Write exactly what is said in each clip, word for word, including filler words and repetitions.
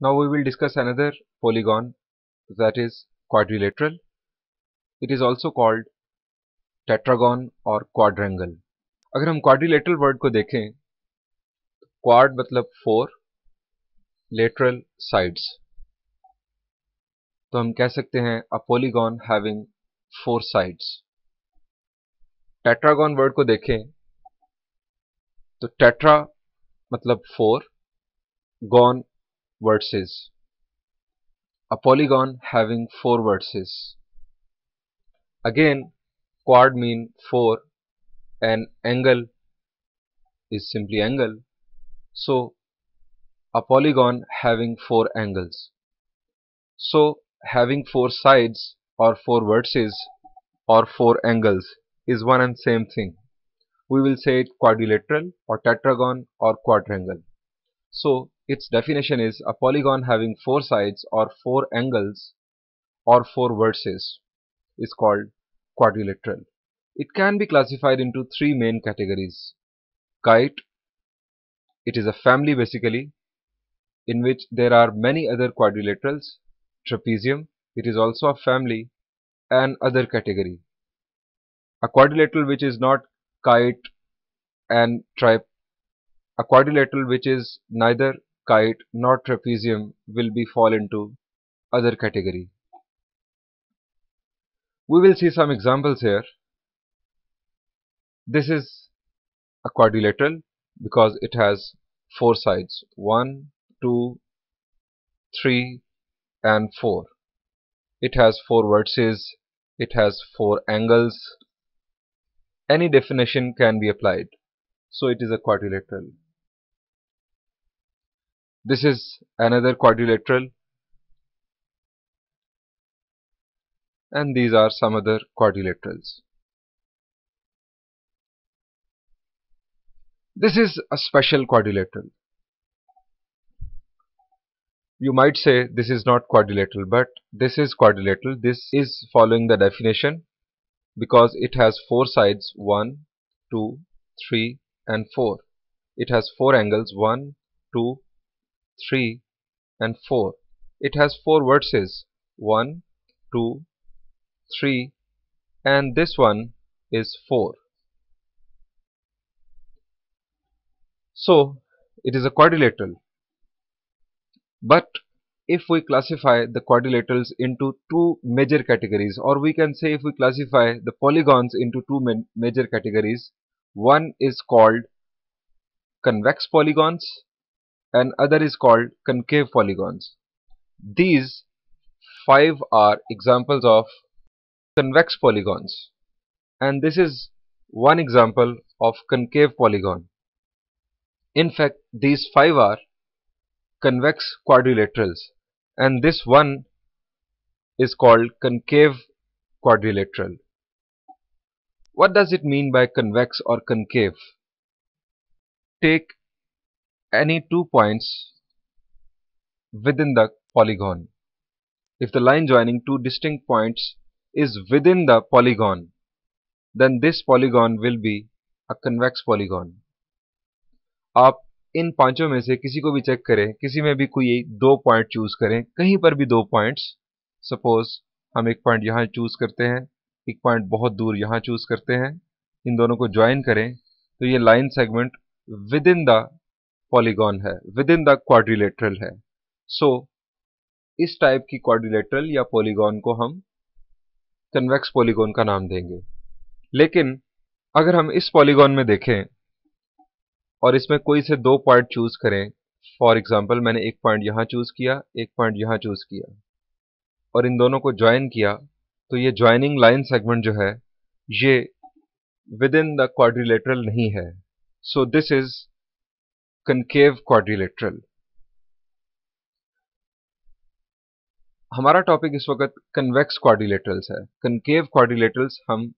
Now we will discuss another polygon, that is quadrilateral. It is also called tetragon or quadrangle. अगर हम quadrilateral word को देखें, quad मतलब four, lateral sides, तो हम कह सकते हैं a polygon having four sides. tetragon word को देखें तो tetra मतलब four, gon vertices, a polygon having four vertices. Again, quad mean four and angle is simply angle, so a polygon having four angles. So having four sides or four vertices or four angles is one and same thing. We will say it quadrilateral or tetragon or quadrangle. So its definition is a polygon having four sides or four angles or four vertices is called quadrilateral. It can be classified into three main categories. Kite, it is a family basically in which there are many other quadrilaterals. Trapezium, it is also a family and other category. A quadrilateral which is not kite and tri a quadrilateral which is neither kite nor trapezium will be fall into other category. We will see some examples here. This is a quadrilateral because it has four sides, one, two, three and four. It has four vertices, it has four angles. Any definition can be applied, so it is a quadrilateral. This is another quadrilateral, and these are some other quadrilaterals. This is a special quadrilateral. You might say this is not quadrilateral, but this is quadrilateral. This is following the definition because it has four sides, one, two, three and four. It has four angles, one, two, three and four. It has four vertices, one, two, three and this one is four. So it is a quadrilateral. But if we classify the quadrilaterals into two major categories, or we can say if we classify the polygons into two ma major categories, one is called convex polygons and other is called concave polygons. These five are examples of convex polygons, and this is one example of concave polygon. In fact, these five are convex quadrilaterals, and this one is called concave quadrilateral. What does it mean by convex or concave? Take any two points within the polygon. If the line joining two distinct points is within the polygon, then this polygon will be a convex polygon. आप इन पांचों में से किसी को भी check करें, किसी में भी कोई दो पॉइंट चूज करें, कहीं पर भी दो पॉइंट्स, सपोज हम एक पॉइंट यहाँ चूज करते हैं, एक पॉइंट बहुत दूर यहाँ चूज करते हैं, इन दोनों को ज्वाइन करें तो ये line segment within the polygon है, विद इन द क्वाड्रिलेटरल है. सो so, इस टाइप की क्वाड्रिलेटरल या पॉलीगॉन को हम कन्वेक्स पॉलीगॉन का नाम देंगे. लेकिन अगर हम इस पॉलीगॉन में देखें और इसमें कोई से दो पॉइंट चूज करें, फॉर एग्जांपल मैंने एक पॉइंट यहाँ चूज किया, एक पॉइंट यहाँ चूज किया और इन दोनों को ज्वाइन किया, तो ये ज्वाइनिंग लाइन सेगमेंट जो है ये विद इन द क्वाड्रिलेटरल नहीं है. So this is concave quadrilateral. हमारा टॉपिक इस वक्त कन्वेक्स क्वाड्रिलेटरल्स है. कनकेव क्वाड्रिलेटरल्स हम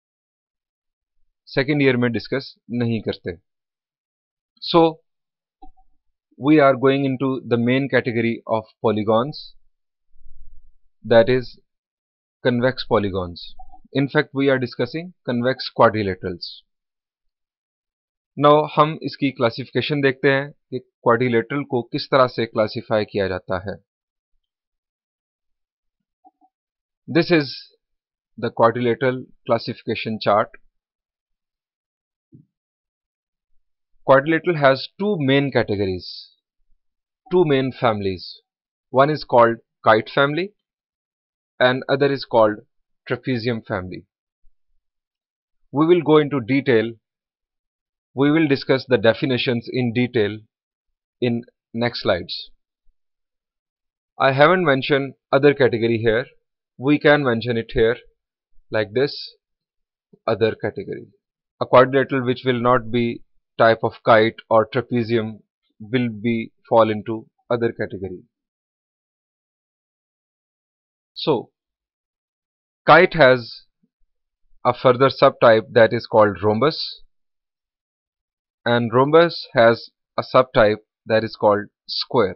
सेकेंड ईयर में डिस्कस नहीं करते. So we are going into the main category of polygons, that is convex polygons. In fact, we are discussing convex quadrilaterals. Now हम इसकी क्लासिफिकेशन देखते हैं कि क्वाड्रिलेटरल को किस तरह से क्लासिफाई किया जाता है। This is the quadrilateral classification chart. Quadrilateral has two main categories, two main families. One is called kite family and other is called trapezium family. We will go into detail. We will discuss the definitions in detail in next slides. I haven't mentioned other category here. We can mention it here like this, other category. A quadrilateral which will not be type of kite or trapezium will be fall into other category. So kite has a further subtype that is called rhombus, and rhombus has a subtype that is called square.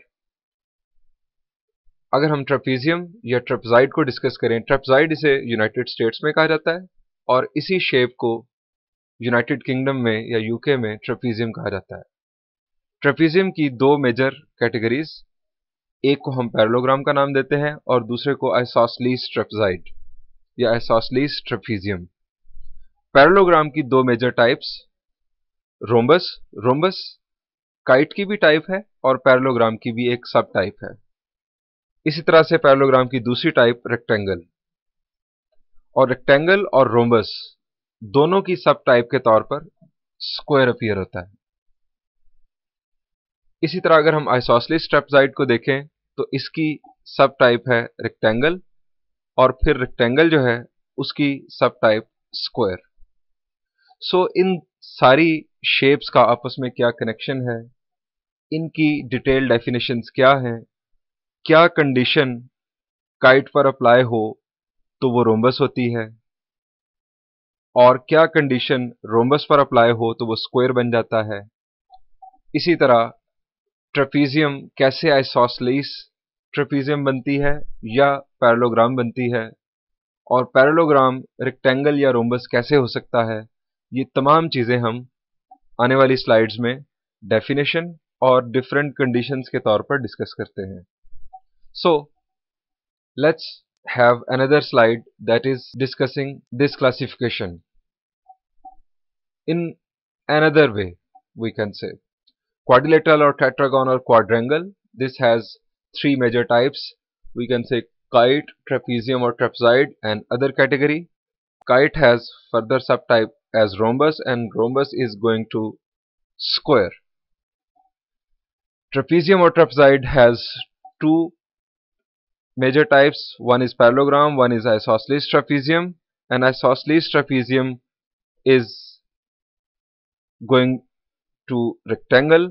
अगर हम trapezium या ट्रेपेजाइड को discuss करें, ट्रेपेजाइड इसे United states में कहा जाता है और इसी शेप को यूनाइटेड किंगडम में या यूके में ट्रेपेजियम कहा जाता है। ट्रेपेजियम की दो मेजर कैटेगरीज, एक को हम पैरेललोग्राम का नाम देते हैं और दूसरे को आइसोसेलेस ट्रेपेजाइड या आइसोसेलेस ट्रेपेजियम। पैरेललोग्राम की दो major types, rhombus, rhombus kite की भी टाइप है और पैरेललोग्राम की भी एक सब टाइप है। इसी तरह से पैरेललोग्राम की दूसरी टाइप रेक्टेंगल, और रेक्टेंगल और रोम्बस दोनों की सब टाइप के तौर पर स्क्वायर अपीयर होता है। इसी तरह अगर हम आइसोसेलेस ट्रेपेजाइड को देखें तो इसकी सब टाइप है रेक्टेंगल और फिर रेक्टेंगल जो है उसकी सब टाइप स्क्वायर। सो इन सारी शेप्स का आपस में क्या कनेक्शन है, इनकी डिटेल डेफिनेशंस क्या हैं, क्या कंडीशन काइट पर अप्लाई हो तो वो रोम्बस होती है और क्या कंडीशन रोम्बस पर अप्लाई हो तो वो स्क्वायर बन जाता है। इसी तरह ट्रेपेजियम कैसे आइसोसेलेस ट्रेपेजियम बनती है या पैरेललोग्राम बनती है, और पैरेललोग्राम रेक्टेंगल या रोम्बस कैसे हो सकता है, ये तमाम चीजें हम आने वाली स्लाइड्स में डेफिनेशन और डिफरेंट कंडीशंस के तौर पर डिस्कस करते हैं। So let's have another slide that is discussing this classification in another way. We can say quadrilateral or tetragon or quadrangle. This has three major types. We can say kite, trapezium or trapezoid, and other category. Kite has further subtype as rhombus, and rhombus is going to square. Trapezium or trapezoid has two major types. One is parallelogram, one is isosceles trapezium, and isosceles trapezium is going to rectangle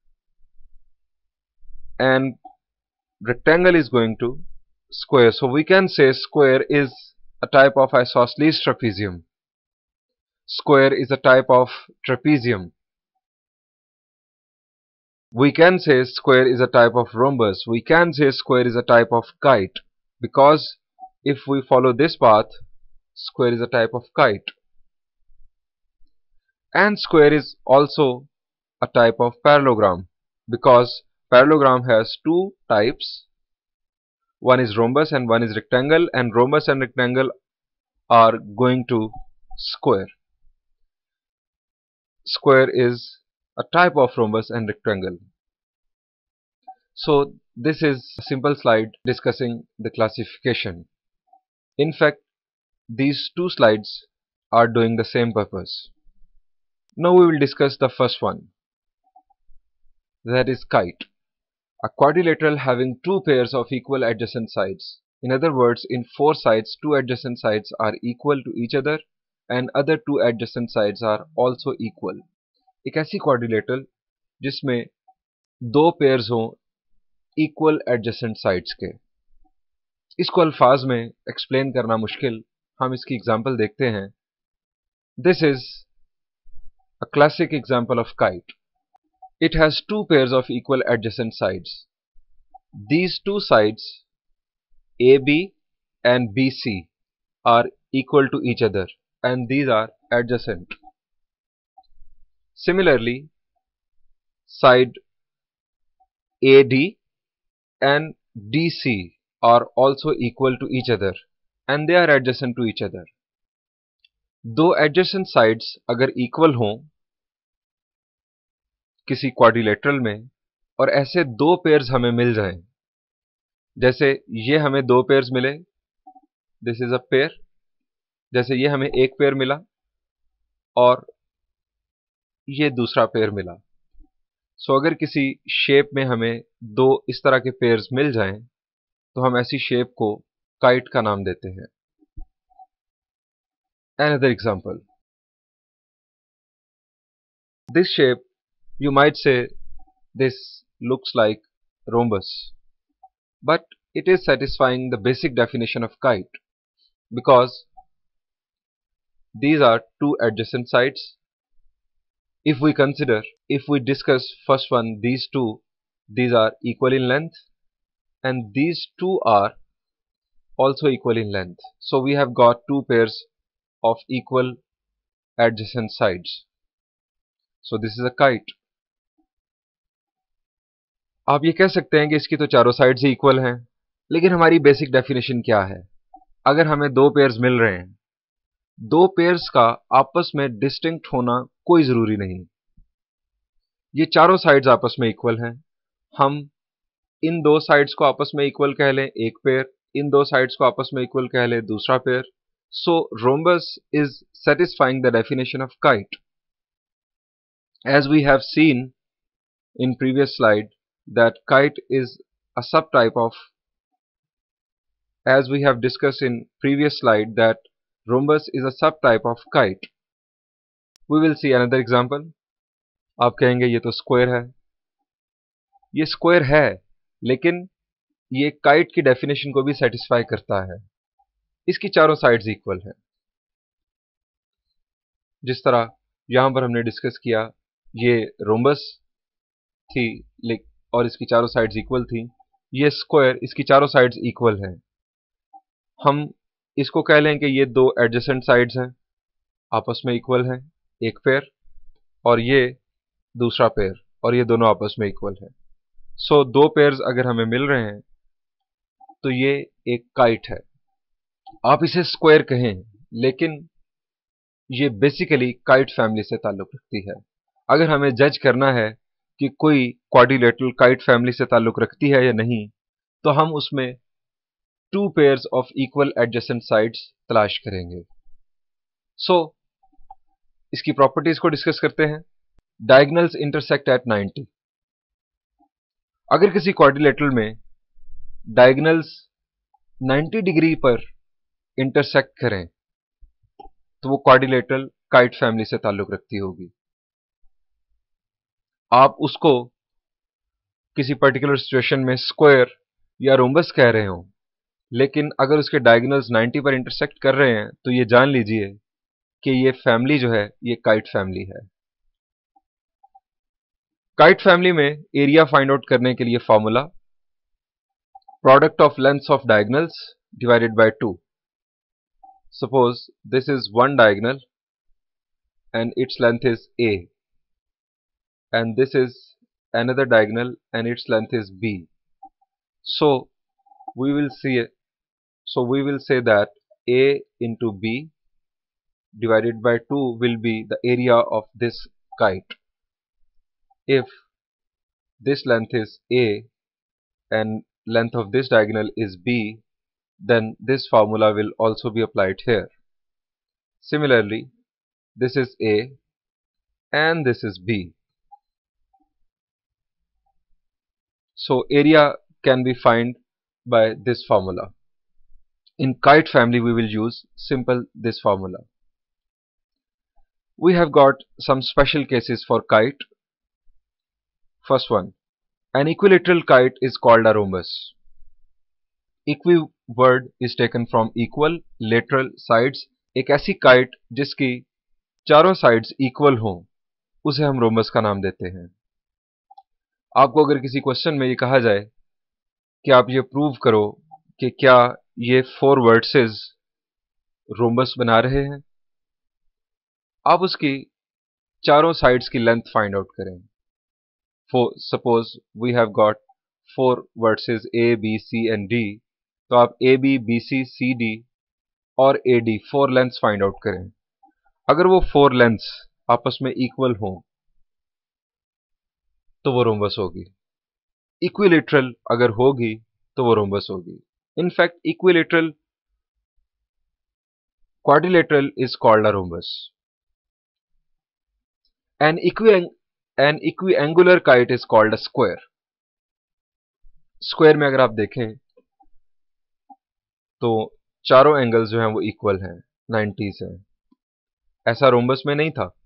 and rectangle is going to square. So we can say square is a type of isosceles trapezium, square is a type of trapezium. We can say square is a type of rhombus. We can say square is a type of kite, because if we follow this path, square is a type of kite. And square is also a type of parallelogram, because parallelogram has two types. One is rhombus and one is rectangle, and rhombus and rectangle are going to square. Square is a type of rhombus and rectangle. So this is a simple slide discussing the classification. In fact, these two slides are doing the same purpose. Now we will discuss the first one, that is kite, a quadrilateral having two pairs of equal adjacent sides. In other words, in four sides, two adjacent sides are equal to each other and other two adjacent sides are also equal. एक ऐसी quadrilateral जिसमें दो pairs हों equal adjacent sides के। इसको अल्फाज में explain करना मुश्किल, हम इसकी एग्जांपल देखते हैं। This is a classic example of kite. It has two pairs of equal adjacent sides. These two sides A B and B C are equal to each other and these are adjacent. Similarly, side A D and D C are also equal to each other and they are adjacent to each other. दो adjacent sides अगर equal हों किसी quadrilateral में और ऐसे दो pairs हमें मिल जाएं, जैसे ये हमें दो pairs मिले, this is a pair, जैसे ये हमें एक पेयर मिला और ये दूसरा पेयर मिला। सो so, अगर किसी शेप में हमें दो इस तरह के पेयर्स मिल जाएं तो हम ऐसी शेप को काइट का नाम देते हैं। Another example, this shape you might say this looks like rhombus, but it is satisfying the basic definition of kite because these are two adjacent sides. If we consider, if we discuss first one, these two, these are equal in length and these two are also equal in length. So we have got two pairs of equal adjacent sides. So this is a kite. आप ये कह सकते हैं कि इसकी तो चारों sides ही equal हैं, लेकिन हमारी बेसिक डेफिनेशन क्या है? अगर हमें दो पेयर्स मिल रहे हैं, दो पेयर्स का आपस में डिस्टिंक्ट होना कोई जरूरी नहीं। ये चारों साइड्स आपस में इक्वल हैं। हम इन दो साइड्स को आपस में इक्वल कह लें एक पेयर, इन दो साइड्स को आपस में इक्वल कह लें दूसरा pair. So rhombus is satisfying the definition of kite. As we have seen in previous slide that kite is a subtype of, as we have discussed in previous slide that rhombus is a subtype of kite. We will see another example. आप कहेंगे ये तो square है। ये square है लेकिन ये kite की डेफिनेशन को भी सेटिस्फाई करता है। इसकी चारों साइड्स इक्वल हैं। जिस तरह यहां पर हमने डिस्कस किया, ये रोम्बस थी और इसकी चारों साइड्स इक्वल थी। ये स्क्वायर, इसकी चारों साइड्स इक्वल हैं। हम इसको कह लें कि ये दो एडजेसेंट साइड्स हैं, आपस में इक्वल हैं, एक पेयर, और ये दूसरा पेयर, और ये दोनों आपस में इक्वल है। सो so, दो पेयर्स अगर हमें मिल रहे हैं तो ये एक काइट है। आप इसे स्क्वायर कहें लेकिन ये बेसिकली काइट फैमिली से ताल्लुक रखती है। अगर हमें जज करना है कि कोई क्वाड्रिलेटरल काइट फैमिली से ताल्लुक रखती है या नहीं, तो हम उसमें two pairs of equal adjacent sides तलाश करेंगे। सो so, इसकी प्रॉपर्टीज को डिस्कस करते हैं। Diagonals intersect at ninety. अगर किसी क्वाड्रिलेटरल में डायगोनल्स नाइंटी डिग्री पर इंटरसेक्ट करें तो वो क्वाड्रिलेटरल काइट फैमिली से ताल्लुक रखती होगी। आप उसको किसी पर्टिकुलर सिचुएशन में स्क्वायर या रोम्बस कह रहे हो, लेकिन अगर उसके डायगोनल्स नाइंटी पर इंटरसेक्ट कर रहे हैं तो ये जान लीजिए कि ये फैमिली जो है ये काइट फैमिली है। काइट फैमिली में एरिया फाइंड आउट करने के लिए formula product of lengths of diagonals divided by two. Suppose this is one diagonal and its length is A, and this is another diagonal and its length is B. So we will see so we will say that A into B divided by two will be the area of this kite. If this length is A and length of this diagonal is B, then this formula will also be applied here. Similarly, this is A and this is B. So area can be found by this formula. In kite family we will use simple this formula. We have got some special cases for kite. First one, an equilateral kite is called a rhombus. Equi word is taken from equal lateral sides. एक ऐसी kite जिसकी चारों sides equal हों उसे हम rhombus का नाम देते हैं। आपको अगर किसी क्वेश्चन में ये कहा जाए कि आप ये प्रूव करो कि क्या ये फोर वर्टिसेस रोम्बस बना रहे हैं, आप उसकी चारों साइड्स की लेंथ फाइंड आउट करें। For suppose we have got four vertices A B C and D, तो आप A B B C C D और A D four lengths find out करें। अगर वो फोर लेंथ्स आपस में इक्वल हों तो वो रोम्बस होगी। इक्विलेटरल अगर होगी तो वो रोम्बस होगी। In fact equilateral quadrilateral is called a rhombus. An, equi an equiangular kite is called a square. Square में अगर आप देखें तो चारों एंगल्स जो हैं वो इक्वल हैं, नाइंटीज़ हैं। ऐसा रोम्बस में नहीं था।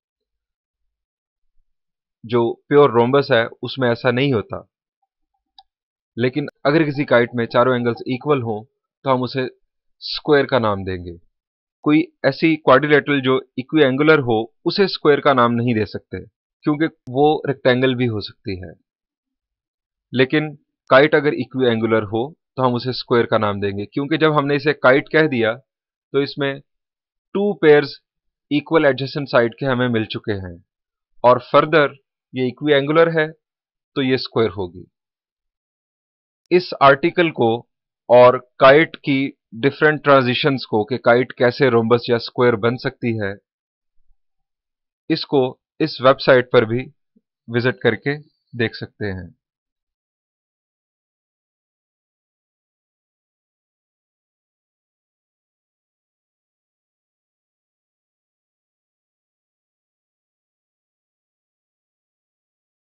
जो प्योर रोम्बस है उसमें ऐसा नहीं होता। लेकिन अगर किसी काइट में चारों एंगल्स इक्वल हों तो हम उसे स्क्वायर का नाम देंगे। कोई ऐसी क्वाड्रिलेटरल जो इक्विएंगुलर हो उसे स्क्वायर का नाम नहीं दे सकते, क्योंकि वो रेक्टेंगल भी हो सकती है। लेकिन काइट अगर इक्विएंगुलर हो तो हम उसे स्क्वायर का नाम देंगे, क्योंकि जब हमने इसे काइट कह दिया तो इसमें two pairs equal adjacent side के हमें मिल चुके हैं, और फर्दर ये इक्विएंगुलर है तो ये स्क्वायर होगी। इस आर्टिकल को और काइट की डिफरेंट ट्रांजिशंस को कि काइट कैसे रोम्बस या स्क्वायर बन सकती है, इसको इस वेबसाइट पर भी विजिट करके देख सकते हैं।